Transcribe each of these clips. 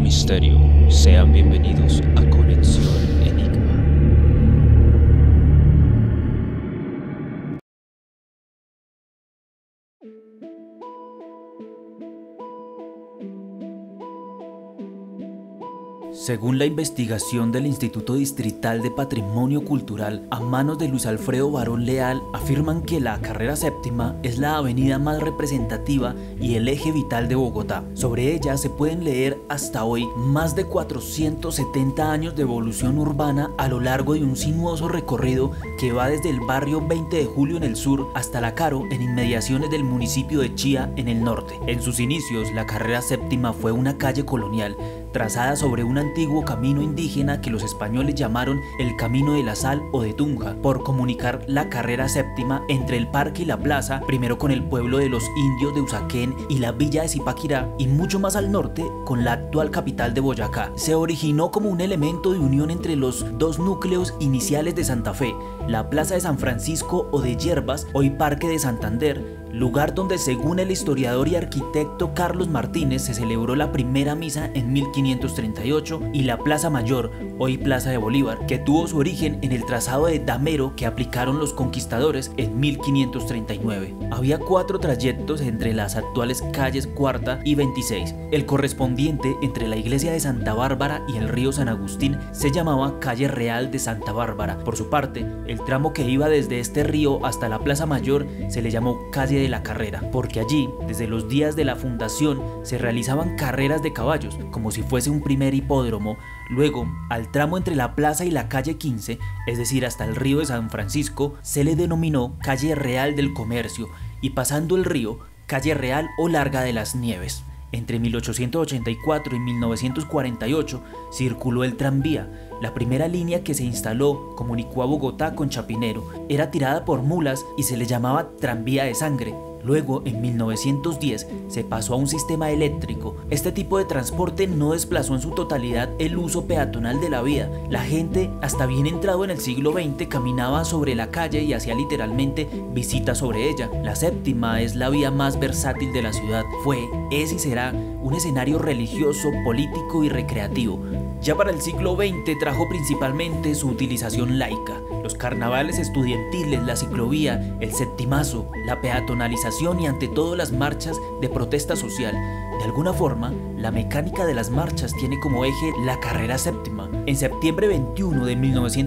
misterio. Sean bienvenidos a Conexión Enigma. Según la investigación del Instituto Distrital de Patrimonio Cultural a manos de Luis Alfredo Barón Leal, afirman que la carrera séptima es la avenida más representativa y el eje vital de Bogotá. Sobre ella se pueden leer hasta hoy más de 470 años de evolución urbana a lo largo de un sinuoso recorrido que va desde el barrio 20 de Julio en el sur hasta La Caro en inmediaciones del municipio de Chía en el norte. En sus inicios, la carrera séptima fue una calle colonial trazada sobre un antiguo camino indígena que los españoles llamaron el Camino de la Sal o de Tunja, por comunicar la carrera séptima entre el parque y la plaza, primero con el pueblo de los indios de Usaquén y la villa de Zipaquirá, y mucho más al norte con la actual capital de Boyacá. Se originó como un elemento de unión entre los dos núcleos iniciales de Santa Fe, la Plaza de San Francisco o de Hierbas, hoy Parque de Santander, lugar donde, según el historiador y arquitecto Carlos Martínez, se celebró la primera misa en 1538, y la Plaza Mayor, hoy Plaza de Bolívar, que tuvo su origen en el trazado de damero que aplicaron los conquistadores en 1539. Había 4 trayectos entre las actuales calles Cuarta y 26. El correspondiente entre la iglesia de Santa Bárbara y el río San Agustín se llamaba Calle Real de Santa Bárbara. Por su parte, el tramo que iba desde este río hasta la Plaza Mayor se le llamó Calle de la Carrera, porque allí, desde los días de la fundación, se realizaban carreras de caballos, como si fuese un primer hipódromo. Luego, al tramo entre la plaza y la calle 15, es decir, hasta el río de San Francisco, se le denominó Calle Real del Comercio, y pasando el río, Calle Real o Larga de las Nieves. Entre 1884 y 1948 circuló el tranvía. La primera línea que se instaló comunicó a Bogotá con Chapinero. Era tirada por mulas y se le llamaba tranvía de sangre. Luego, en 1910, se pasó a un sistema eléctrico. Este tipo de transporte no desplazó en su totalidad el uso peatonal de la vía. La gente, hasta bien entrado en el siglo XX, caminaba sobre la calle y hacía literalmente visitas sobre ella. La séptima es la vía más versátil de la ciudad. Fue, es y será un escenario religioso, político y recreativo. Ya para el siglo XX trajo principalmente su utilización laica. Los carnavales estudiantiles, la ciclovía, el septimazo, la peatonalización y ante todo las marchas de protesta social. De alguna forma, la mecánica de las marchas tiene como eje la carrera séptima. En septiembre 21 de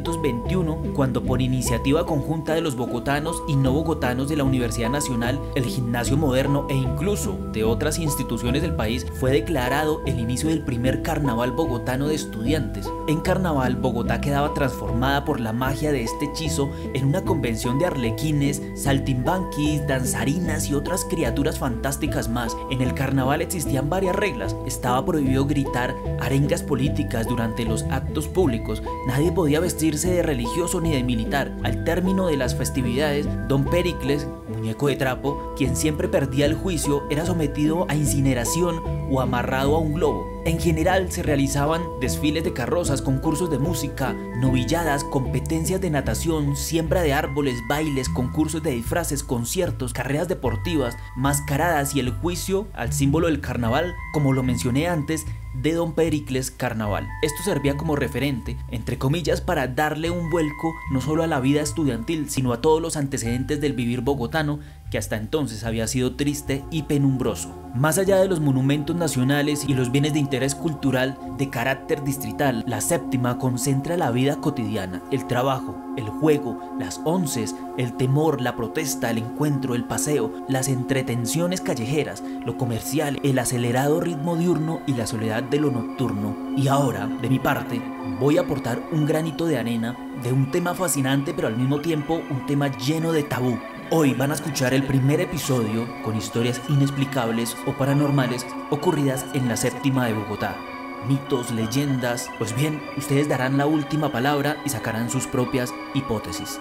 1921, cuando por iniciativa conjunta de los bogotanos y no bogotanos de la Universidad Nacional, el Gimnasio Moderno e incluso de otras instituciones del país, fue declarado el inicio del primer carnaval bogotano de estudiantes. En carnaval, Bogotá quedaba transformada por la magia de este hechizo en una convención de arlequines, saltimbanquis, danzarinas y otras criaturas fantásticas más. En el carnaval existían varias reglas. Estaba prohibido gritar arengas políticas durante los actos públicos. Nadie podía vestirse de religioso ni de militar. Al término de las festividades, Don Pericles, muñeco de trapo, quien siempre perdía el juicio, era sometido a incineración o amarrado a un globo. En general se realizaban desfiles de carrozas, concursos de música, novilladas, competencias de natación, siembra de árboles, bailes, concursos de disfraces, conciertos, carreras deportivas, mascaradas y el juicio al símbolo del carnaval, como lo mencioné antes, de Don Pericles Carnaval. Esto servía como referente, entre comillas, para darle un vuelco no solo a la vida estudiantil, sino a todos los antecedentes del vivir bogotano, que hasta entonces había sido triste y penumbroso. Más allá de los monumentos nacionales y los bienes de interés cultural de carácter distrital, la séptima concentra la vida cotidiana, el trabajo, el juego, las onces, el temor, la protesta, el encuentro, el paseo, las entretenciones callejeras, lo comercial, el acelerado ritmo diurno y la soledad de lo nocturno. Y ahora, de mi parte, voy a aportar un granito de arena de un tema fascinante, pero al mismo tiempo un tema lleno de tabú. Hoy van a escuchar el primer episodio con historias inexplicables o paranormales ocurridas en la séptima de Bogotá. Mitos, leyendas, pues bien, ustedes darán la última palabra y sacarán sus propias hipótesis.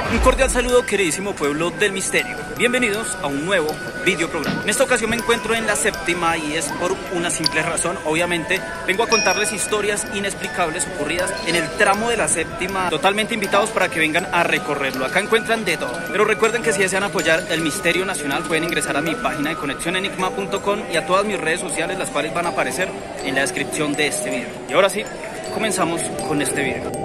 Un cordial saludo, queridísimo pueblo del misterio. Bienvenidos a un nuevo video programa. En esta ocasión me encuentro en la séptima y es por una simple razón. Obviamente vengo a contarles historias inexplicables ocurridas en el tramo de la séptima. Totalmente invitados para que vengan a recorrerlo. Acá encuentran de todo. Pero recuerden que si desean apoyar el misterio nacional pueden ingresar a mi página de conexionenigma.com y a todas mis redes sociales, las cuales van a aparecer en la descripción de este video. Y ahora sí, comenzamos con este video.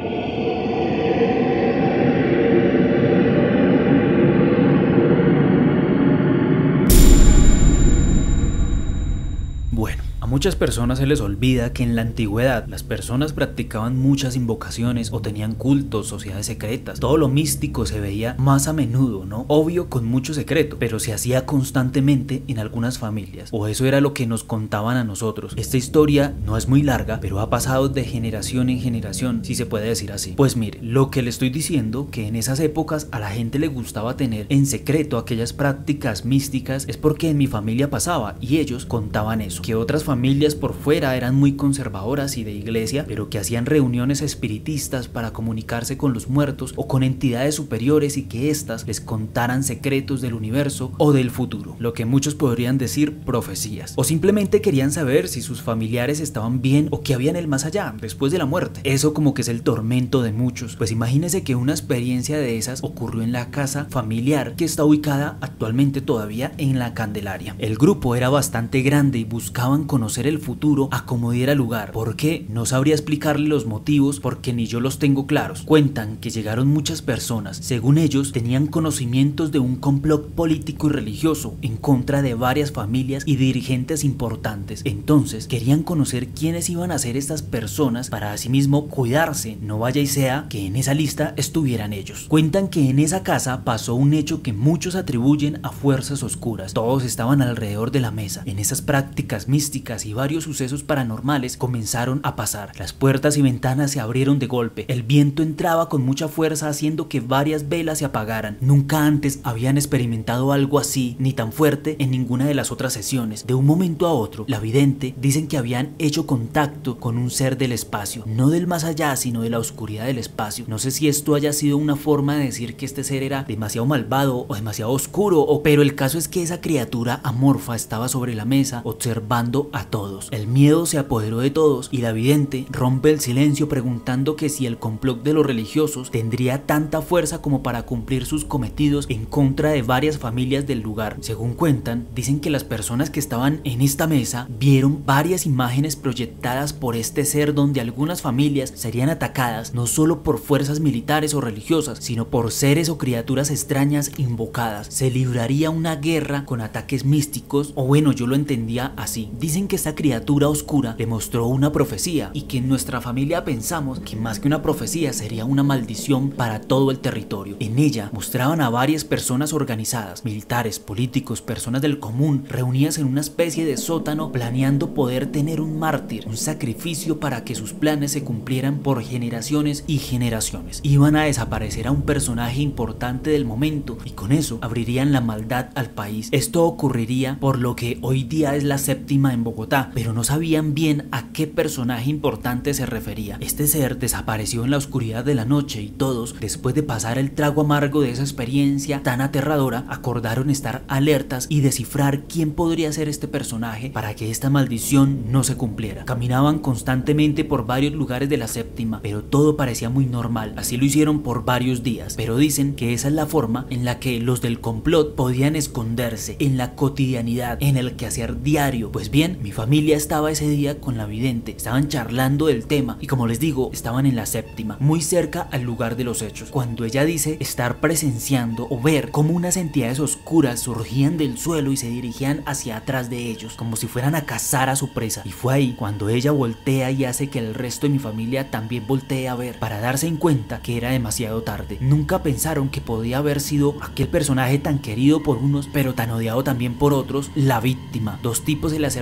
A muchas personas se les olvida que en la antigüedad las personas practicaban muchas invocaciones o tenían cultos, sociedades secretas. Todo lo místico se veía más a menudo, ¿no? Obvio, con mucho secreto, pero se hacía constantemente en algunas familias, o eso era lo que nos contaban a nosotros. Esta historia no es muy larga, pero ha pasado de generación en generación, si se puede decir así. Pues mire, lo que le estoy diciendo, que en esas épocas a la gente le gustaba tener en secreto aquellas prácticas místicas, es porque en mi familia pasaba y ellos contaban eso, que otras familias por fuera eran muy conservadoras y de iglesia, pero que hacían reuniones espiritistas para comunicarse con los muertos o con entidades superiores y que éstas les contaran secretos del universo o del futuro, lo que muchos podrían decir profecías, o simplemente querían saber si sus familiares estaban bien o qué había en el más allá, después de la muerte. Eso como que es el tormento de muchos. Pues imagínese que una experiencia de esas ocurrió en la casa familiar que está ubicada actualmente todavía en la Candelaria. El grupo era bastante grande y buscaban conocer el futuro a como diera lugar. ¿Por qué? No sabría explicarle los motivos porque ni yo los tengo claros. Cuentan que llegaron muchas personas, según ellos tenían conocimientos de un complot político y religioso en contra de varias familias y dirigentes importantes. Entonces querían conocer quiénes iban a ser estas personas para asimismo cuidarse, no vaya y sea que en esa lista estuvieran ellos. Cuentan que en esa casa pasó un hecho que muchos atribuyen a fuerzas oscuras. Todos estaban alrededor de la mesa. En esas prácticas místicas y varios sucesos paranormales comenzaron a pasar. Las puertas y ventanas se abrieron de golpe. El viento entraba con mucha fuerza haciendo que varias velas se apagaran. Nunca antes habían experimentado algo así ni tan fuerte en ninguna de las otras sesiones. De un momento a otro, la vidente dicen que habían hecho contacto con un ser del espacio, no del más allá, sino de la oscuridad del espacio. No sé si esto haya sido una forma de decir que este ser era demasiado malvado o demasiado oscuro, pero el caso es que esa criatura amorfa estaba sobre la mesa observando a todos. El miedo se apoderó de todos y la vidente rompe el silencio preguntando que si el complot de los religiosos tendría tanta fuerza como para cumplir sus cometidos en contra de varias familias del lugar. Según cuentan, dicen que las personas que estaban en esta mesa vieron varias imágenes proyectadas por este ser donde algunas familias serían atacadas no solo por fuerzas militares o religiosas, sino por seres o criaturas extrañas invocadas. Se libraría una guerra con ataques místicos, o bueno, yo lo entendía así. Dicen que esta criatura oscura le mostró una profecía y que en nuestra familia pensamos que más que una profecía sería una maldición para todo el territorio. En ella mostraban a varias personas organizadas, militares, políticos, personas del común, reunidas en una especie de sótano planeando poder tener un mártir, un sacrificio para que sus planes se cumplieran por generaciones y generaciones. Iban a desaparecer a un personaje importante del momento y con eso abrirían la maldad al país. Esto ocurriría por lo que hoy día es la séptima en Bogotá, pero no sabían bien a qué personaje importante se refería. Este ser desapareció en la oscuridad de la noche y todos, después de pasar el trago amargo de esa experiencia tan aterradora, acordaron estar alertas y descifrar quién podría ser este personaje para que esta maldición no se cumpliera. Caminaban constantemente por varios lugares de la séptima, pero todo parecía muy normal. Así lo hicieron por varios días, pero dicen que esa es la forma en la que los del complot podían esconderse en la cotidianidad, en el quehacer diario. Pues bien, mi familia estaba ese día con la vidente, estaban charlando del tema y como les digo, estaban en la séptima, muy cerca al lugar de los hechos, cuando ella dice estar presenciando o ver cómo unas entidades oscuras surgían del suelo y se dirigían hacia atrás de ellos, como si fueran a cazar a su presa. Y fue ahí cuando ella voltea y hace que el resto de mi familia también voltee a ver, para darse en cuenta que era demasiado tarde. Nunca pensaron que podía haber sido aquel personaje tan querido por unos, pero tan odiado también por otros, la víctima. Dos tipos se le acercaron al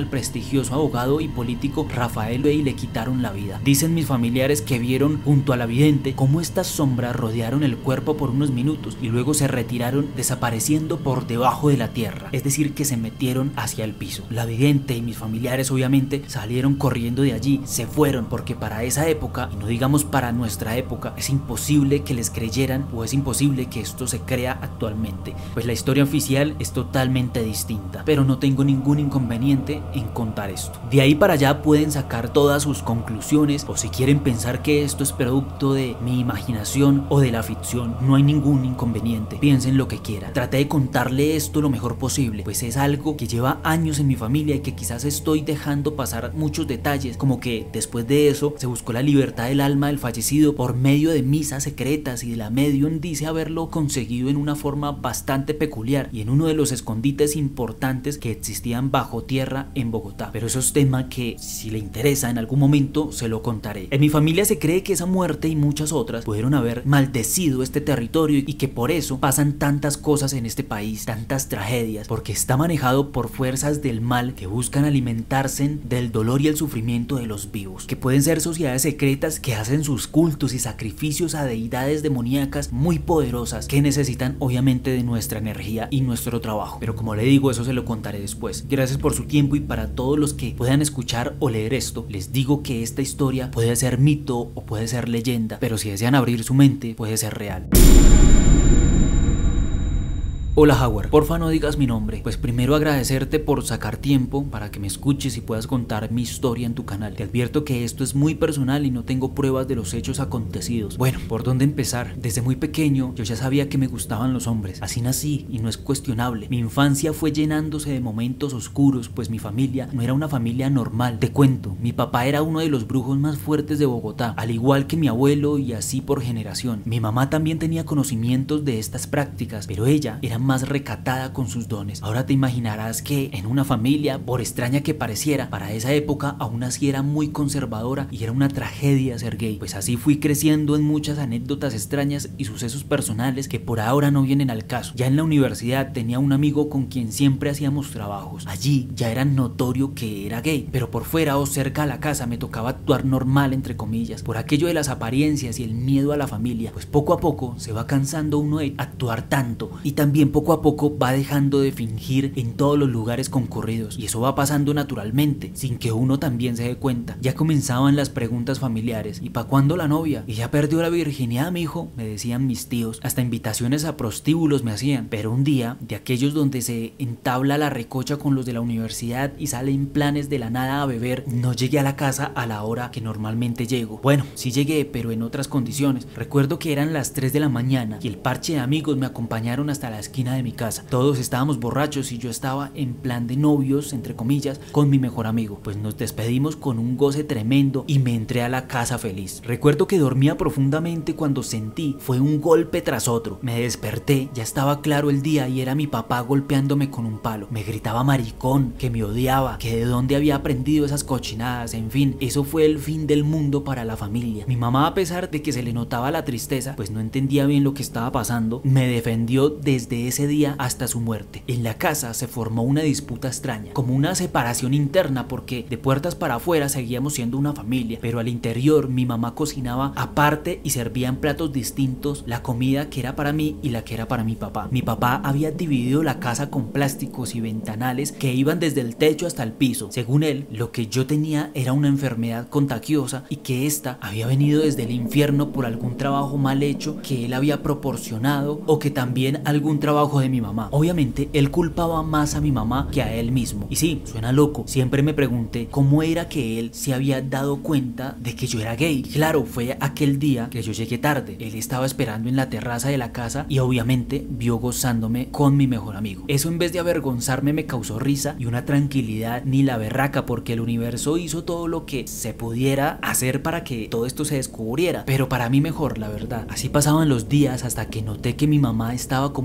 prestigioso abogado y político Rafael Bey le quitaron la vida. Dicen mis familiares que vieron junto a la vidente cómo estas sombras rodearon el cuerpo por unos minutos y luego se retiraron desapareciendo por debajo de la tierra, es decir que se metieron hacia el piso. La vidente y mis familiares obviamente salieron corriendo de allí, se fueron porque para esa época, y no digamos para nuestra época, es imposible que les creyeran o es imposible que esto se crea actualmente, pues la historia oficial es totalmente distinta, pero no tengo ningún inconveniente en contar esto. De ahí para allá pueden sacar todas sus conclusiones o si quieren pensar que esto es producto de mi imaginación o de la ficción, no hay ningún inconveniente, piensen lo que quieran. Traté de contarle esto lo mejor posible, pues es algo que lleva años en mi familia y que quizás estoy dejando pasar muchos detalles, como que después de eso se buscó la libertad del alma del fallecido por medio de misas secretas y de la medium dice haberlo conseguido en una forma bastante peculiar y en uno de los escondites importantes que existían bajo tierra en Bogotá, pero eso es tema que si le interesa en algún momento se lo contaré. En mi familia se cree que esa muerte y muchas otras pudieron haber maldecido este territorio y que por eso pasan tantas cosas en este país, tantas tragedias, porque está manejado por fuerzas del mal que buscan alimentarse del dolor y el sufrimiento de los vivos, que pueden ser sociedades secretas que hacen sus cultos y sacrificios a deidades demoníacas muy poderosas que necesitan obviamente de nuestra energía y nuestro trabajo, pero como le digo eso se lo contaré después. Gracias por su tiempo y para todos los que puedan escuchar o leer esto, les digo que esta historia puede ser mito o puede ser leyenda, pero si desean abrir su mente puede ser real. Hola Howard, porfa no digas mi nombre, pues primero agradecerte por sacar tiempo para que me escuches y puedas contar mi historia en tu canal. Te advierto que esto es muy personal y no tengo pruebas de los hechos acontecidos. Bueno, ¿por dónde empezar? Desde muy pequeño yo ya sabía que me gustaban los hombres, así nací y no es cuestionable. Mi infancia fue llenándose de momentos oscuros, pues mi familia no era una familia normal. Te cuento, mi papá era uno de los brujos más fuertes de Bogotá, al igual que mi abuelo y así por generación. Mi mamá también tenía conocimientos de estas prácticas, pero ella era más recatada con sus dones. Ahora te imaginarás que en una familia, por extraña que pareciera, para esa época aún así era muy conservadora y era una tragedia ser gay. Pues así fui creciendo en muchas anécdotas extrañas y sucesos personales que por ahora no vienen al caso. Ya en la universidad tenía un amigo con quien siempre hacíamos trabajos. Allí ya era notorio que era gay, pero por fuera o cerca a la casa me tocaba actuar normal entre comillas, por aquello de las apariencias y el miedo a la familia. Pues poco a poco se va cansando uno de actuar tanto y también poco a poco va dejando de fingir en todos los lugares concurridos y eso va pasando naturalmente sin que uno también se dé cuenta. Ya comenzaban las preguntas familiares: ¿y pa' cuándo la novia? ¿Y ya perdió la virginidad, mijo? Me decían mis tíos, hasta invitaciones a prostíbulos me hacían. Pero un día, de aquellos donde se entabla la recocha con los de la universidad y salen planes de la nada a beber, no llegué a la casa a la hora que normalmente llego. Bueno, sí llegué, pero en otras condiciones. Recuerdo que eran las 3 de la mañana y el parche de amigos me acompañaron hasta la esquina de mi casa. Todos estábamos borrachos y yo estaba en plan de novios, entre comillas, con mi mejor amigo. Pues nos despedimos con un goce tremendo y me entré a la casa feliz. Recuerdo que dormía profundamente cuando sentí fue un golpe tras otro. Me desperté, ya estaba claro el día y era mi papá golpeándome con un palo. Me gritaba maricón, que me odiaba, que de dónde había aprendido esas cochinadas, en fin, eso fue el fin del mundo para la familia. Mi mamá, a pesar de que se le notaba la tristeza, pues no entendía bien lo que estaba pasando, me defendió desde ese día hasta su muerte. En la casa se formó una disputa extraña, como una separación interna, porque de puertas para afuera seguíamos siendo una familia, pero al interior mi mamá cocinaba aparte y servía en platos distintos la comida que era para mí y la que era para mi papá. Mi papá había dividido la casa con plásticos y ventanales que iban desde el techo hasta el piso. Según él, lo que yo tenía era una enfermedad contagiosa y que esta había venido desde el infierno por algún trabajo mal hecho que él había proporcionado o que también algún trabajo de mi mamá. Obviamente él culpaba más a mi mamá que a él mismo. Y sí, suena loco, siempre me pregunté cómo era que él se había dado cuenta de que yo era gay. Claro, fue aquel día que yo llegué tarde. Él estaba esperando en la terraza de la casa y obviamente vio gozándome con mi mejor amigo. Eso en vez de avergonzarme me causó risa y una tranquilidad ni la berraca, porque el universo hizo todo lo que se pudiera hacer para que todo esto se descubriera, pero para mí mejor, la verdad. Así pasaban los días hasta que noté que mi mamá estaba como enferma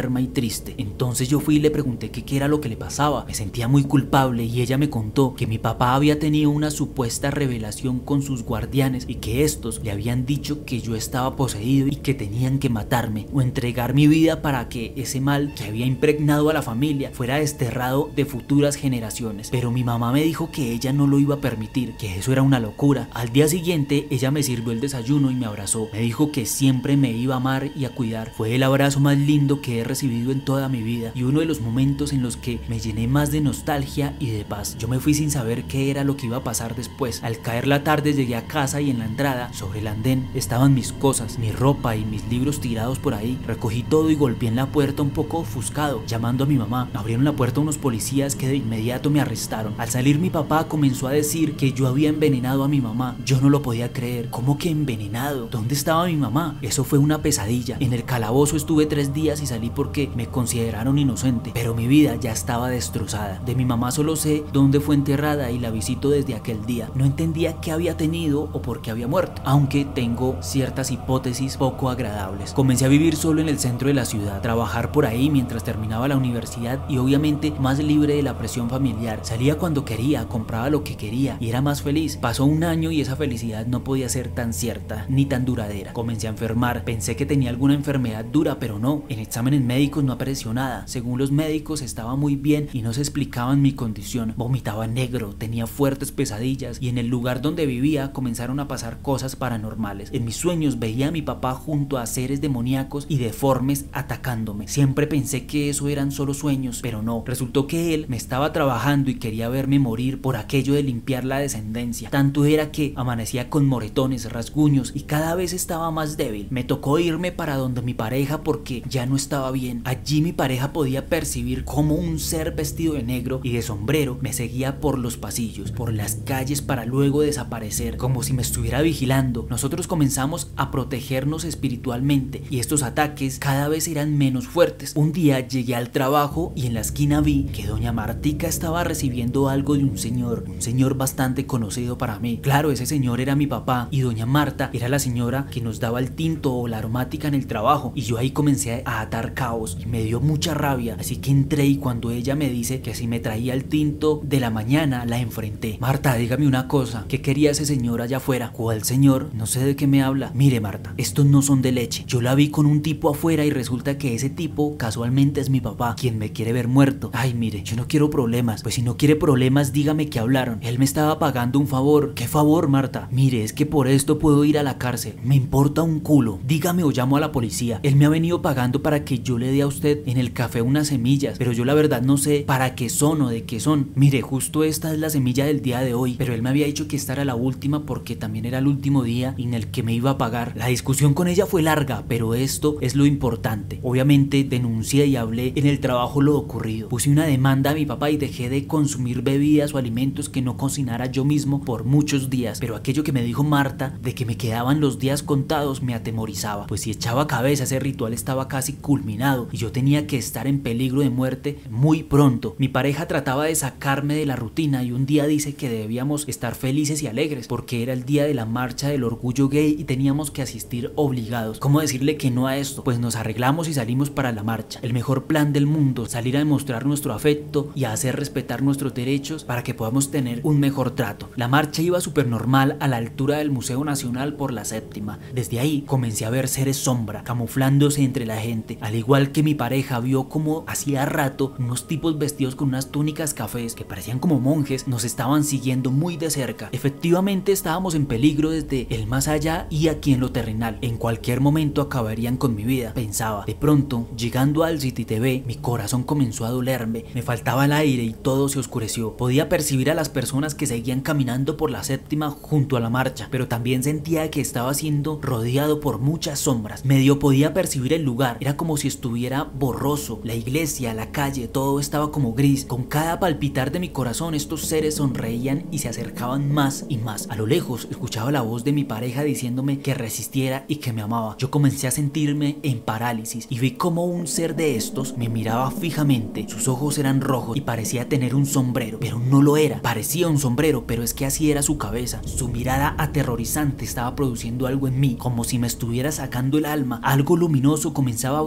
enferma y triste. Entonces yo fui y le pregunté que qué era lo que le pasaba. Me sentía muy culpable y ella me contó que mi papá había tenido una supuesta revelación con sus guardianes y que estos le habían dicho que yo estaba poseído y que tenían que matarme o entregar mi vida para que ese mal que había impregnado a la familia fuera desterrado de futuras generaciones. Pero mi mamá me dijo que ella no lo iba a permitir, que eso era una locura. Al día siguiente ella me sirvió el desayuno y me abrazó. Me dijo que siempre me iba a amar y a cuidar. Fue el abrazo más lindo que he recibido en toda mi vida y uno de los momentos en los que me llené más de nostalgia y de paz. Yo me fui sin saber qué era lo que iba a pasar después. Al caer la tarde llegué a casa y en la entrada, sobre el andén, estaban mis cosas, mi ropa y mis libros tirados por ahí. Recogí todo y golpeé en la puerta un poco ofuscado, llamando a mi mamá. Abrieron la puerta unos policías que de inmediato me arrestaron. Al salir mi papá comenzó a decir que yo había envenenado a mi mamá. Yo no lo podía creer. ¿Cómo que envenenado? ¿Dónde estaba mi mamá? Eso fue una pesadilla. En el calabozo estuve 3 días y salí porque me consideraron inocente, pero mi vida ya estaba destrozada. De mi mamá solo sé dónde fue enterrada y la visito desde aquel día. No entendía qué había tenido o por qué había muerto, aunque tengo ciertas hipótesis poco agradables. Comencé a vivir solo en el centro de la ciudad, trabajar por ahí mientras terminaba la universidad y obviamente más libre de la presión familiar. Salía cuando quería, compraba lo que quería y era más feliz. Pasó un año y esa felicidad no podía ser tan cierta ni tan duradera. Comencé a enfermar, pensé que tenía alguna enfermedad dura, pero no. En exámenes médicos no apareció nada. Según los médicos estaba muy bien y no se explicaban mi condición. Vomitaba negro, tenía fuertes pesadillas y en el lugar donde vivía comenzaron a pasar cosas paranormales. En mis sueños veía a mi papá junto a seres demoníacos y deformes atacándome. Siempre pensé que eso eran solo sueños, pero no. Resultó que él me estaba trabajando y quería verme morir por aquello de limpiar la descendencia. Tanto era que amanecía con moretones, rasguños y cada vez estaba más débil. Me tocó irme para donde mi pareja porque ya no estaba bien. Allí mi pareja podía percibir cómo un ser vestido de negro y de sombrero me seguía por los pasillos, por las calles para luego desaparecer, como si me estuviera vigilando. Nosotros comenzamos a protegernos espiritualmente y estos ataques cada vez eran menos fuertes. Un día llegué al trabajo y en la esquina vi que doña Martica estaba recibiendo algo de un señor bastante conocido para mí. Claro, ese señor era mi papá y doña Marta era la señora que nos daba el tinto o la aromática en el trabajo y yo ahí comencé a atar cabos y me dio mucha rabia, así que entré y cuando ella me dice que si me traía el tinto de la mañana la enfrenté. Marta, dígame una cosa, ¿qué quería ese señor allá afuera? ¿Cuál señor? No sé de qué me habla. Mire Marta, estos no son de leche. Yo la vi con un tipo afuera y resulta que ese tipo casualmente es mi papá, quien me quiere ver muerto. Ay, mire, yo no quiero problemas. Pues si no quiere problemas, dígame que hablaron. Él me estaba pagando un favor. ¿Qué favor, Marta? Mire, es que por esto puedo ir a la cárcel. Me importa un culo. Dígame o llamo a la policía. Él me ha venido pagando para que yo le dé a usted en el café unas semillas, pero yo la verdad no sé para qué son o de qué son. Mire, justo esta es la semilla del día de hoy, pero él me había dicho que esta era la última porque también era el último día en el que me iba a pagar. La discusión con ella fue larga, pero esto es lo importante. Obviamente denuncié y hablé en el trabajo lo ocurrido. Puse una demanda a mi papá y dejé de consumir bebidas o alimentos que no cocinara yo mismo por muchos días, pero aquello que me dijo Marta de que me quedaban los días contados me atemorizaba, pues si echaba cabeza ese ritual estaba casi culminado y yo tenía que estar en peligro de muerte muy pronto. Mi pareja trataba de sacarme de la rutina y un día dice que debíamos estar felices y alegres porque era el día de la marcha del orgullo gay y teníamos que asistir obligados. ¿Cómo decirle que no a esto? Pues nos arreglamos y salimos para la marcha. El mejor plan del mundo, salir a demostrar nuestro afecto y a hacer respetar nuestros derechos para que podamos tener un mejor trato. La marcha iba súper normal a la altura del Museo Nacional por la Séptima. Desde ahí comencé a ver seres sombra camuflándose entre la gente, al igual que mi pareja vio como hacía rato unos tipos vestidos con unas túnicas cafés que parecían como monjes nos estaban siguiendo muy de cerca. Efectivamente estábamos en peligro desde el más allá y aquí en lo terrenal. En cualquier momento acabarían con mi vida, pensaba. De pronto, llegando al City TV, mi corazón comenzó a dolerme, me faltaba el aire y todo se oscureció. Podía percibir a las personas que seguían caminando por la Séptima junto a la marcha, pero también sentía que estaba siendo rodeado por muchas sombras. Medio podía percibir el lugar, era como si estuviera borroso, la iglesia, la calle, todo estaba como gris. Con cada palpitar de mi corazón estos seres sonreían y se acercaban más y más. A lo lejos escuchaba la voz de mi pareja diciéndome que resistiera y que me amaba. Yo comencé a sentirme en parálisis y vi como un ser de estos me miraba fijamente. Sus ojos eran rojos y parecía tener un sombrero, pero no lo era. Parecía un sombrero, pero es que así era su cabeza. Su mirada aterrorizante estaba produciendo algo en mí, como si me estuviera sacando el alma. Algo luminoso comenzaba a brotar de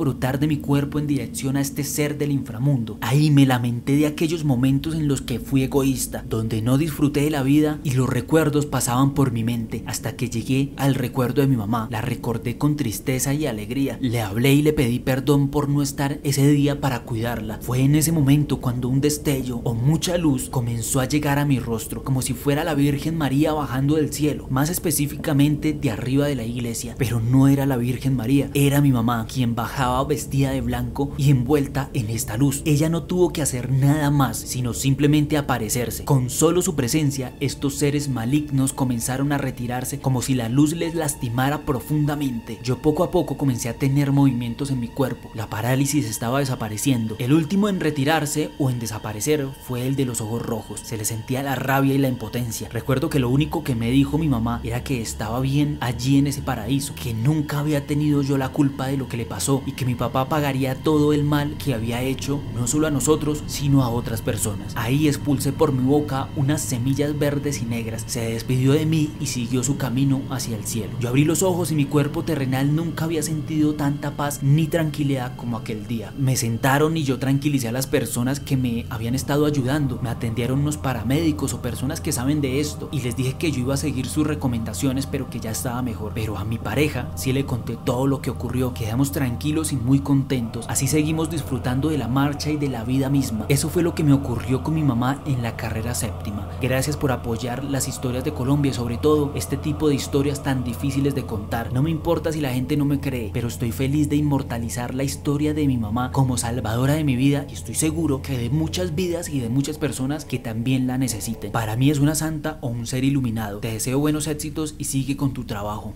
mi cuerpo en dirección a este ser del inframundo. Ahí me lamenté de aquellos momentos en los que fui egoísta, donde no disfruté de la vida y los recuerdos pasaban por mi mente hasta que llegué al recuerdo de mi mamá. La recordé con tristeza y alegría. Le hablé y le pedí perdón por no estar ese día para cuidarla. Fue en ese momento cuando un destello o mucha luz comenzó a llegar a mi rostro, como si fuera la Virgen María bajando del cielo, más específicamente de arriba de la iglesia. Pero no era la Virgen María, era mi mamá, quien bajaba vestida de blanco y envuelta en esta luz. Ella no tuvo que hacer nada más, sino simplemente aparecerse. Con solo su presencia, estos seres malignos comenzaron a retirarse como si la luz les lastimara profundamente. Yo poco a poco comencé a tener movimientos en mi cuerpo. La parálisis estaba desapareciendo. El último en retirarse o en desaparecer fue el de los ojos rojos. Se le sentía la rabia y la impotencia. Recuerdo que lo único que me dijo mi mamá era que estaba bien allí en ese paraíso, que nunca había tenido yo la culpa de lo que le pasó y que mi papá pagaría todo el mal que había hecho, no solo a nosotros, sino a otras personas. Ahí expulsé por mi boca unas semillas verdes y negras. Se despidió de mí y siguió su camino hacia el cielo. Yo abrí los ojos y mi cuerpo terrenal nunca había sentido tanta paz ni tranquilidad como aquel día. Me sentaron y yo tranquilicé a las personas que me habían estado ayudando. Me atendieron unos paramédicos o personas que saben de esto y les dije que yo iba a seguir sus recomendaciones, pero que ya estaba mejor. Pero a mi pareja sí le conté todo lo que ocurrió. Quedamos tranquilos y muy contentos. Así seguimos disfrutando de la marcha y de la vida misma. Eso fue lo que me ocurrió con mi mamá en la carrera séptima. Gracias por apoyar las historias de Colombia, sobre todo este tipo de historias tan difíciles de contar. No me importa si la gente no me cree, pero estoy feliz de inmortalizar la historia de mi mamá como salvadora de mi vida, y estoy seguro que de muchas vidas y de muchas personas que también la necesiten. Para mí es una santa o un ser iluminado. Te deseo buenos éxitos y sigue con tu trabajo.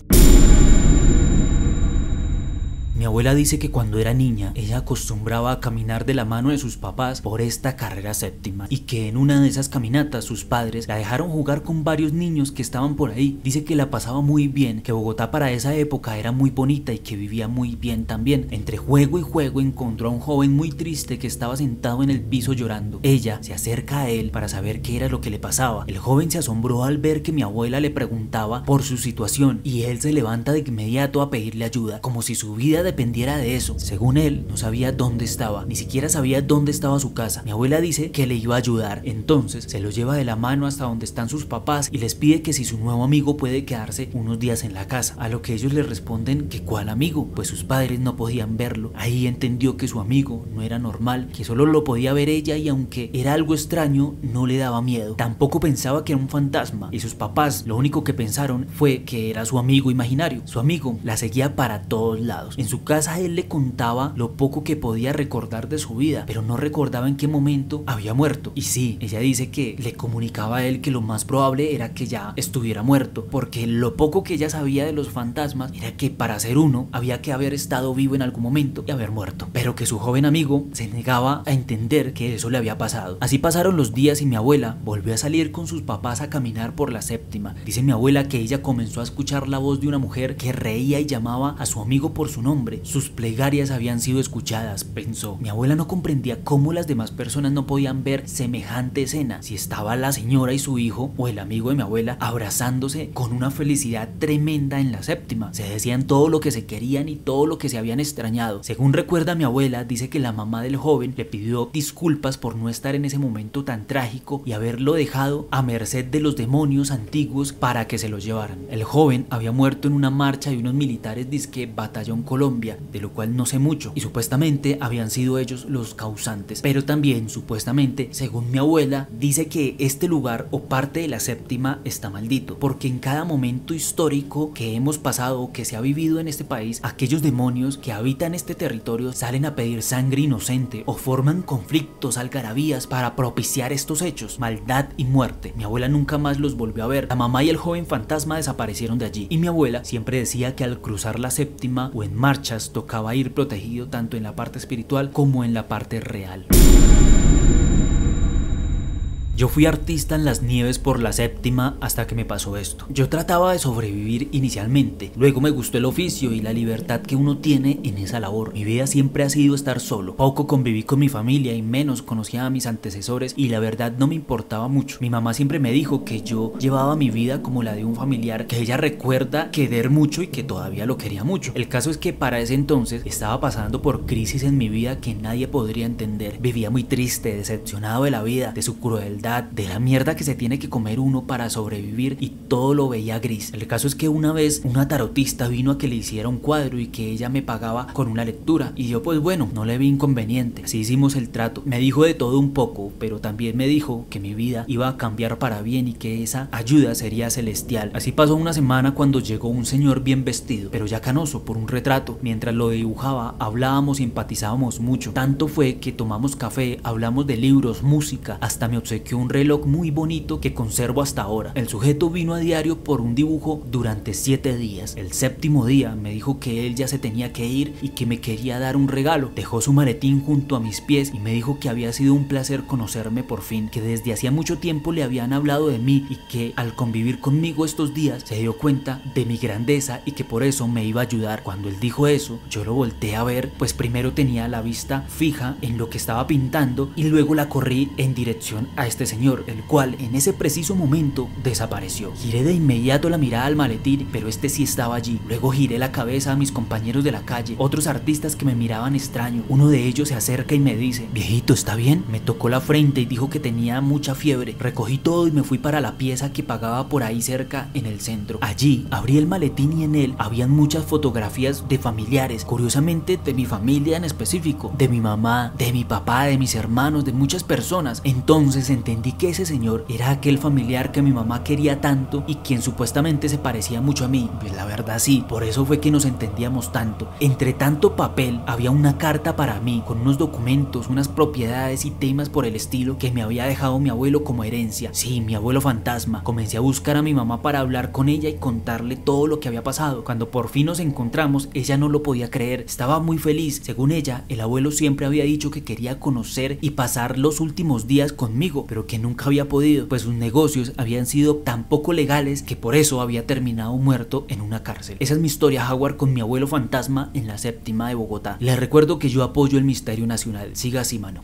Mi abuela dice que cuando era niña ella acostumbraba a caminar de la mano de sus papás por esta carrera séptima, y que en una de esas caminatas sus padres la dejaron jugar con varios niños que estaban por ahí. Dice que la pasaba muy bien, que Bogotá para esa época era muy bonita y que vivía muy bien también. Entre juego y juego encontró a un joven muy triste que estaba sentado en el piso llorando. Ella se acerca a él para saber qué era lo que le pasaba. El joven se asombró al ver que mi abuela le preguntaba por su situación y él se levanta de inmediato a pedirle ayuda, como si su vida dependiera de eso. Según él, no sabía dónde estaba, ni siquiera sabía dónde estaba su casa. Mi abuela dice que le iba a ayudar, entonces se lo lleva de la mano hasta donde están sus papás y les pide que si su nuevo amigo puede quedarse unos días en la casa, a lo que ellos le responden que cuál amigo, pues sus padres no podían verlo. Ahí entendió que su amigo no era normal, que solo lo podía ver ella, y aunque era algo extraño, no le daba miedo. Tampoco pensaba que era un fantasma, y sus papás lo único que pensaron fue que era su amigo imaginario. Su amigo la seguía para todos lados. En su casa él le contaba lo poco que podía recordar de su vida, pero no recordaba en qué momento había muerto. Y sí, ella dice que le comunicaba a él que lo más probable era que ya estuviera muerto, porque lo poco que ella sabía de los fantasmas era que para ser uno había que haber estado vivo en algún momento y haber muerto, pero que su joven amigo se negaba a entender que eso le había pasado. Así pasaron los días y mi abuela volvió a salir con sus papás a caminar por la séptima. Dice mi abuela que ella comenzó a escuchar la voz de una mujer que reía y llamaba a su amigo por su nombre. Sus plegarias habían sido escuchadas, pensó. Mi abuela no comprendía cómo las demás personas no podían ver semejante escena, si estaba la señora y su hijo o el amigo de mi abuela abrazándose con una felicidad tremenda en la séptima. Se decían todo lo que se querían y todo lo que se habían extrañado. Según recuerda mi abuela, dice que la mamá del joven le pidió disculpas por no estar en ese momento tan trágico y haberlo dejado a merced de los demonios antiguos para que se lo llevaran. El joven había muerto en una marcha de unos militares disque Batallón Colombia, de lo cual no sé mucho, y supuestamente habían sido ellos los causantes, pero también supuestamente, según mi abuela, dice que este lugar o parte de la séptima está maldito, porque en cada momento histórico que hemos pasado o que se ha vivido en este país, aquellos demonios que habitan este territorio salen a pedir sangre inocente o forman conflictos, algarabías para propiciar estos hechos, maldad y muerte. Mi abuela nunca más los volvió a ver. La mamá y el joven fantasma desaparecieron de allí, y mi abuela siempre decía que al cruzar la séptima o en marchas tocaba ir protegido tanto en la parte espiritual como en la parte real. Yo fui artista en las nieves por la séptima hasta que me pasó esto. Yo trataba de sobrevivir inicialmente, luego me gustó el oficio y la libertad que uno tiene en esa labor. Mi vida siempre ha sido estar solo, poco conviví con mi familia y menos conocía a mis antecesores y la verdad no me importaba mucho. Mi mamá siempre me dijo que yo llevaba mi vida como la de un familiar que ella recuerda querer mucho y que todavía lo quería mucho. El caso es que para ese entonces estaba pasando por crisis en mi vida que nadie podría entender. Vivía muy triste, decepcionado de la vida, de su crueldad, de la mierda que se tiene que comer uno para sobrevivir y todo lo veía gris. El caso es que una vez una tarotista vino a que le hiciera un cuadro y que ella me pagaba con una lectura y yo pues bueno, no le vi inconveniente. Así hicimos el trato. Me dijo de todo un poco, pero también me dijo que mi vida iba a cambiar para bien y que esa ayuda sería celestial. Así pasó una semana cuando llegó un señor bien vestido, pero ya canoso por un retrato. Mientras lo dibujaba, hablábamos y empatizábamos mucho. Tanto fue que tomamos café, hablamos de libros, música, hasta me obsequió un reloj muy bonito que conservo hasta ahora. El sujeto vino a diario por un dibujo durante 7 días. El 7º día me dijo que él ya se tenía que ir y que me quería dar un regalo. Dejó su maletín junto a mis pies y me dijo que había sido un placer conocerme por fin, que desde hacía mucho tiempo le habían hablado de mí y que al convivir conmigo estos días se dio cuenta de mi grandeza y que por eso me iba a ayudar. Cuando él dijo eso, yo lo volteé a ver, pues primero tenía la vista fija en lo que estaba pintando y luego la corrí en dirección a este señor, el cual en ese preciso momento desapareció. Giré de inmediato la mirada al maletín, pero este sí estaba allí. Luego giré la cabeza a mis compañeros de la calle, otros artistas que me miraban extraño. Uno de ellos se acerca y me dice: viejito, ¿está bien? Me tocó la frente y dijo que tenía mucha fiebre. Recogí todo y me fui para la pieza que pagaba por ahí cerca en el centro. Allí abrí el maletín y en él habían muchas fotografías de familiares, curiosamente de mi familia en específico, de mi mamá, de mi papá, de mis hermanos, de muchas personas. Entonces entendí que ese señor era aquel familiar que mi mamá quería tanto y quien supuestamente se parecía mucho a mí. Pues la verdad sí, por eso fue que nos entendíamos tanto. Entre tanto papel había una carta para mí con unos documentos, unas propiedades y temas por el estilo que me había dejado mi abuelo como herencia. Sí, mi abuelo fantasma. Comencé a buscar a mi mamá para hablar con ella y contarle todo lo que había pasado. Cuando por fin nos encontramos, ella no lo podía creer. Estaba muy feliz. Según ella, el abuelo siempre había dicho que quería conocer y pasar los últimos días conmigo, pero que nunca había podido, pues sus negocios habían sido tan poco legales que por eso había terminado muerto en una cárcel. Esa es mi historia, Jaguar, con mi abuelo fantasma en la séptima de Bogotá. Les recuerdo que yo apoyo el misterio nacional. Siga así, mano.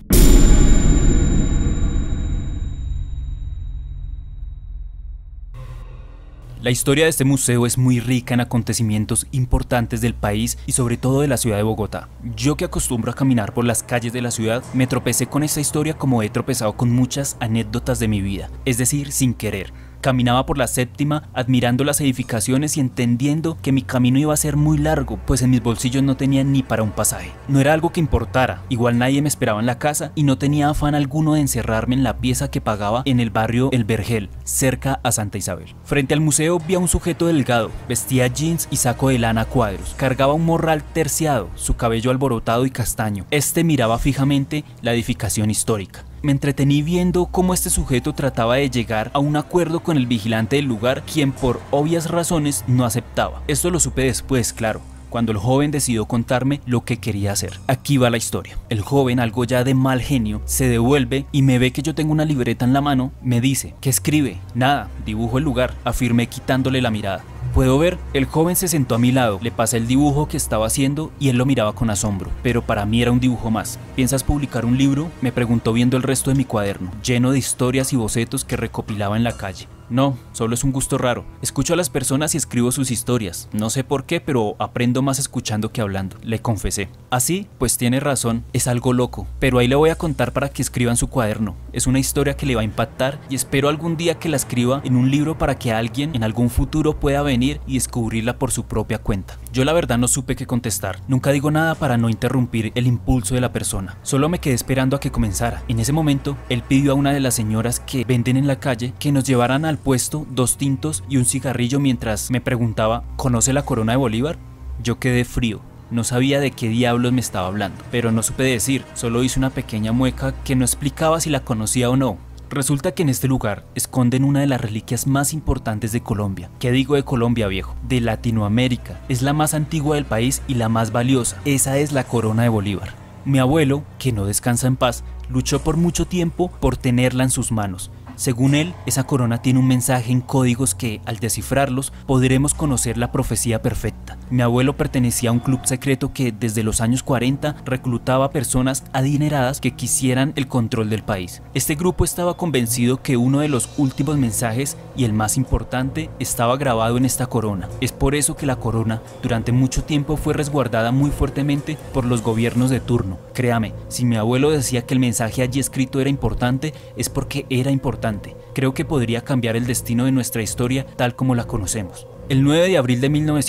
La historia de este museo es muy rica en acontecimientos importantes del país y sobre todo de la ciudad de Bogotá. Yo, que acostumbro a caminar por las calles de la ciudad, me tropecé con esta historia como he tropezado con muchas anécdotas de mi vida, es decir, sin querer. Caminaba por la séptima admirando las edificaciones y entendiendo que mi camino iba a ser muy largo, pues en mis bolsillos no tenía ni para un pasaje. No era algo que importara, igual nadie me esperaba en la casa y no tenía afán alguno de encerrarme en la pieza que pagaba en el barrio El Vergel, cerca a Santa Isabel. Frente al museo vi a un sujeto delgado, vestía jeans y saco de lana a cuadros, cargaba un morral terciado, su cabello alborotado y castaño. Este miraba fijamente la edificación histórica. Me entretení viendo cómo este sujeto trataba de llegar a un acuerdo con el vigilante del lugar, quien por obvias razones no aceptaba. Esto lo supe después, claro, cuando el joven decidió contarme lo que quería hacer. Aquí va la historia. El joven, algo ya de mal genio, se devuelve y me ve que yo tengo una libreta en la mano. Me dice: ¿qué escribe? Nada, dibujo el lugar, afirmé quitándole la mirada. Puedo ver, el joven se sentó a mi lado, le pasé el dibujo que estaba haciendo y él lo miraba con asombro, pero para mí era un dibujo más. ¿Piensas publicar un libro?, me preguntó viendo el resto de mi cuaderno, lleno de historias y bocetos que recopilaba en la calle. No, solo es un gusto raro. Escucho a las personas y escribo sus historias. No sé por qué, pero aprendo más escuchando que hablando, le confesé. Así, pues tiene razón, es algo loco, pero ahí le voy a contar para que escriba en su cuaderno. Es una historia que le va a impactar y espero algún día que la escriba en un libro para que alguien en algún futuro pueda venir y descubrirla por su propia cuenta. Yo la verdad no supe qué contestar. Nunca digo nada para no interrumpir el impulso de la persona. Solo me quedé esperando a que comenzara. En ese momento, él pidió a una de las señoras que venden en la calle que nos llevaran al puesto 2 tintos y un cigarrillo mientras me preguntaba: ¿conoce la corona de Bolívar? Yo quedé frío. No sabía de qué diablos me estaba hablando, pero no supe decir, solo hice una pequeña mueca que no explicaba si la conocía o no. Resulta que en este lugar esconden una de las reliquias más importantes de Colombia. ¿Qué digo de Colombia, viejo? De Latinoamérica. Es la más antigua del país y la más valiosa. Esa es la corona de Bolívar. Mi abuelo, que no descansa en paz, luchó por mucho tiempo por tenerla en sus manos. Según él, esa corona tiene un mensaje en códigos que, al descifrarlos, podremos conocer la profecía perfecta. Mi abuelo pertenecía a un club secreto que desde los años 40 reclutaba personas adineradas que quisieran el control del país. Este grupo estaba convencido que uno de los últimos mensajes, y el más importante, estaba grabado en esta corona. Es por eso que la corona durante mucho tiempo fue resguardada muy fuertemente por los gobiernos de turno. Créame, si mi abuelo decía que el mensaje allí escrito era importante, es porque era importante. Creo que podría cambiar el destino de nuestra historia tal como la conocemos. El 9 de abril de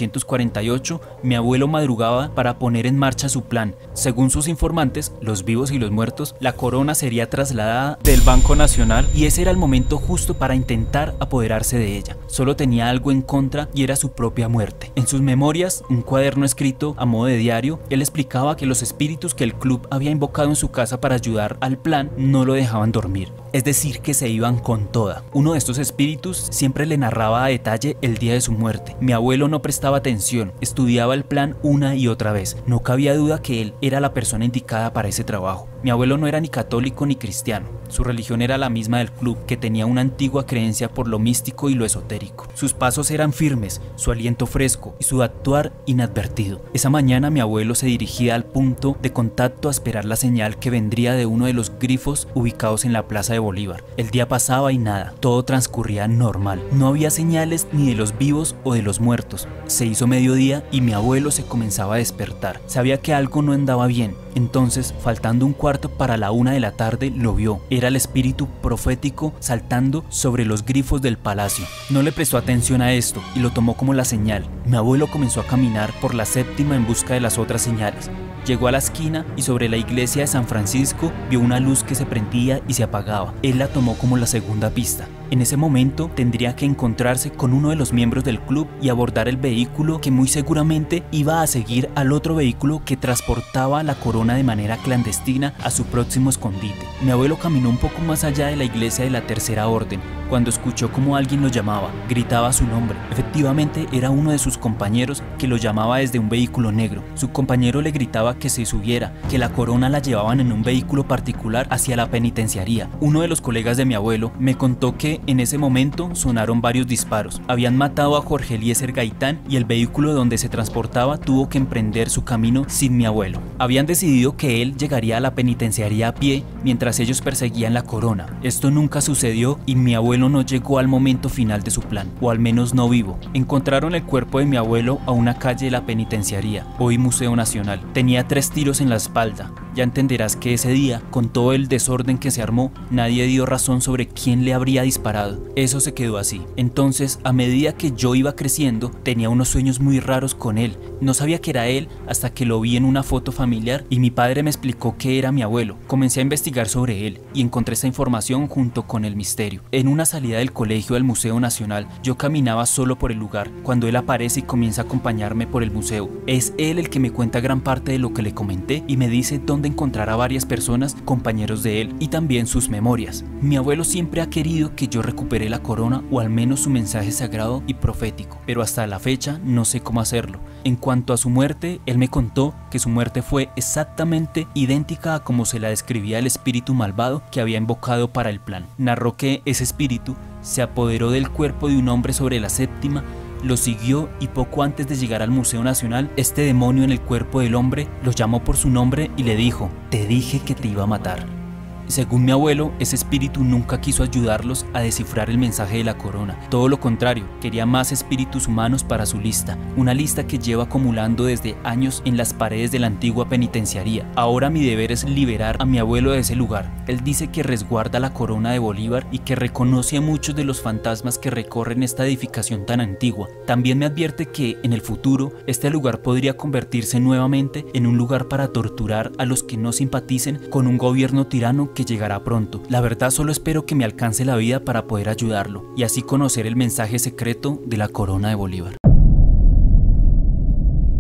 1948, mi abuelo madrugaba para poner en marcha su plan. Según sus informantes, los vivos y los muertos, la corona sería trasladada del Banco Nacional y ese era el momento justo para intentar apoderarse de ella. Solo tenía algo en contra y era su propia muerte. En sus memorias, un cuaderno escrito a modo de diario, él explicaba que los espíritus que el club había invocado en su casa para ayudar al plan no lo dejaban dormir. Es decir, que se iban con toda. Uno de estos espíritus siempre le narraba a detalle el día de su muerte. Mi abuelo no prestaba atención, estudiaba el plan una y otra vez. No cabía duda que él era la persona indicada para ese trabajo. Mi abuelo no era ni católico ni cristiano. Su religión era la misma del club, que tenía una antigua creencia por lo místico y lo esotérico. Sus pasos eran firmes, su aliento fresco y su actuar inadvertido. Esa mañana mi abuelo se dirigía al punto de contacto a esperar la señal que vendría de uno de los grifos ubicados en la plaza de Bolívar. El día pasaba y nada, todo transcurría normal. No había señales ni de los vivos o de los muertos. Se hizo mediodía y mi abuelo se comenzaba a despertar. Sabía que algo no andaba bien. Entonces, faltando un cuarto para la 1 de la tarde, lo vio. Era el espíritu profético saltando sobre los grifos del palacio. No le prestó atención a esto y lo tomó como la señal. Mi abuelo comenzó a caminar por la séptima en busca de las otras señales. Llegó a la esquina y sobre la iglesia de San Francisco vio una luz que se prendía y se apagaba. Él la tomó como la segunda pista. En ese momento tendría que encontrarse con uno de los miembros del club y abordar el vehículo que muy seguramente iba a seguir al otro vehículo que transportaba la corona de manera clandestina a su próximo escondite. Mi abuelo caminó un poco más allá de la iglesia de la Tercera Orden cuando escuchó como alguien lo llamaba, gritaba su nombre. Efectivamente era uno de sus compañeros que lo llamaba desde un vehículo negro. Su compañero le gritaba que se subiera, que la corona la llevaban en un vehículo particular hacia la penitenciaría. Uno de los colegas de mi abuelo me contó que en ese momento sonaron varios disparos. Habían matado a Jorge Eliezer Gaitán y el vehículo donde se transportaba tuvo que emprender su camino sin mi abuelo. Habían decidido que él llegaría a la penitenciaría a pie mientras ellos perseguían la corona. Esto nunca sucedió y mi abuelo no llegó al momento final de su plan, o al menos no vivo. Encontraron el cuerpo de mi abuelo a una calle de la penitenciaría, hoy Museo Nacional. Tenía 3 tiros en la espalda. Ya entenderás que ese día, con todo el desorden que se armó, nadie dio razón sobre quién le habría disparado. Eso se quedó así. Entonces, a medida que yo iba creciendo, tenía unos sueños muy raros con él. No sabía que era él hasta que lo vi en una foto familiar y mi padre me explicó que era mi abuelo. Comencé a investigar sobre él y encontré esta información junto con el misterio. En una salida del colegio al Museo Nacional, yo caminaba solo por el lugar cuando él aparece y comienza a acompañarme por el museo. Es él el que me cuenta gran parte de lo que le comenté y me dice dónde encontrar a varias personas, compañeros de él, y también sus memorias. Mi abuelo siempre ha querido que yo recupere la corona o al menos su mensaje sagrado y profético, pero hasta la fecha no sé cómo hacerlo. En cuanto a su muerte, él me contó que su muerte fue exactamente idéntica a como se la describía el espíritu malvado que había invocado para el plan. Narró que ese espíritu se apoderó del cuerpo de un hombre sobre la séptima, lo siguió y poco antes de llegar al Museo Nacional, este demonio en el cuerpo del hombre lo llamó por su nombre y le dijo: "Te dije que te iba a matar". Según mi abuelo, ese espíritu nunca quiso ayudarlos a descifrar el mensaje de la corona. Todo lo contrario, quería más espíritus humanos para su lista, una lista que lleva acumulando desde años en las paredes de la antigua penitenciaría. Ahora mi deber es liberar a mi abuelo de ese lugar. Él dice que resguarda la corona de Bolívar y que reconoce a muchos de los fantasmas que recorren esta edificación tan antigua. También me advierte que, en el futuro, este lugar podría convertirse nuevamente en un lugar para torturar a los que no simpaticen con un gobierno tirano que llegará pronto. La verdad, solo espero que me alcance la vida para poder ayudarlo y así conocer el mensaje secreto de la corona de Bolívar.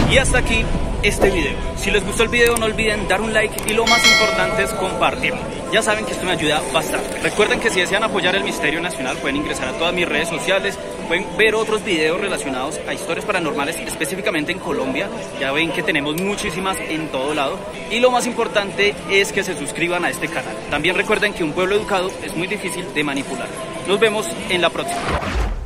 Y hasta aquí este video. Si les gustó el video no olviden dar un like y lo más importante es compartirlo. Ya saben que esto me ayuda bastante. Recuerden que si desean apoyar el Misterio Nacional pueden ingresar a todas mis redes sociales, pueden ver otros videos relacionados a historias paranormales específicamente en Colombia. Ya ven que tenemos muchísimas en todo lado. Y lo más importante es que se suscriban a este canal. También recuerden que un pueblo educado es muy difícil de manipular. Nos vemos en la próxima.